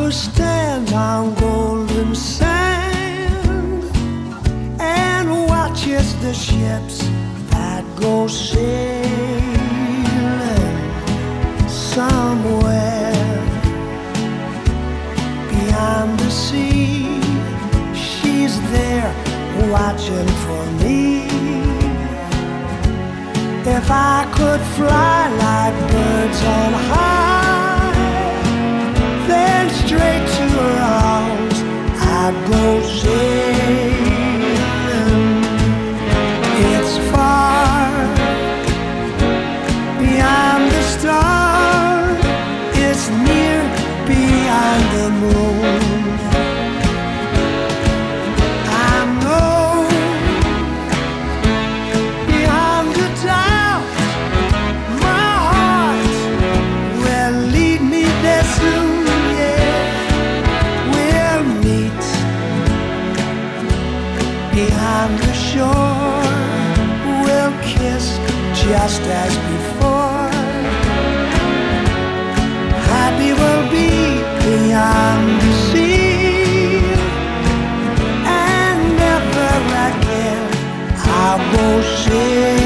will stand on golden sand and watch as the ships that go sailing somewhere beyond the sea. She's there watching for me. If I could fly like birds on high, then straight to her arms I'd go sailing. It's far beyond the stars, it's near beyond the moon. I know beyond the doubt my heart will lead me there soon. Yeah, we'll meet beyond the shore, we'll kiss just as before. Happy we'll be beyond the sea, and never again I'll go sailing.